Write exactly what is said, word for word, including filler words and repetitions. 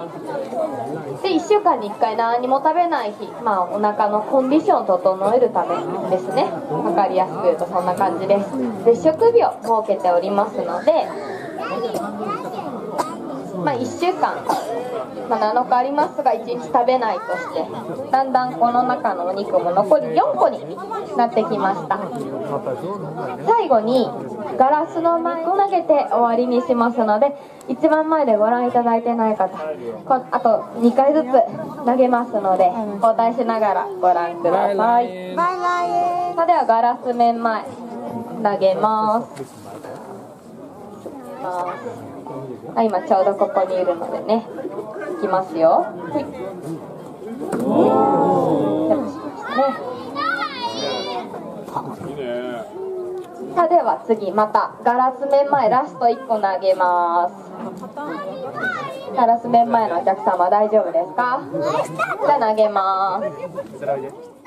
でいっしゅうかんにいっかい何も食べない日、まあお腹のコンディションを整えるためですね。分かりやすく言うとそんな感じです。絶食日を設けておりますので、まあいっしゅうかん、まあ、なのかありますがいちにち食べないとして、だんだんこの中のお肉も残りよんこになってきました。最後にガラスの前を投げて終わりにしますので、一番前でご覧いただいてない方、こあとにかいずつ投げますので交代しながらご覧ください。バイバイ。さあではガラス面前投げます。あ、今ちょうどここにいるのでね、いきますよ。はい、やっぱしましたね。さあでは次またガラス面前ラストいっこ投げます。ガラス面前のお客様大丈夫ですか？じゃあ投げます。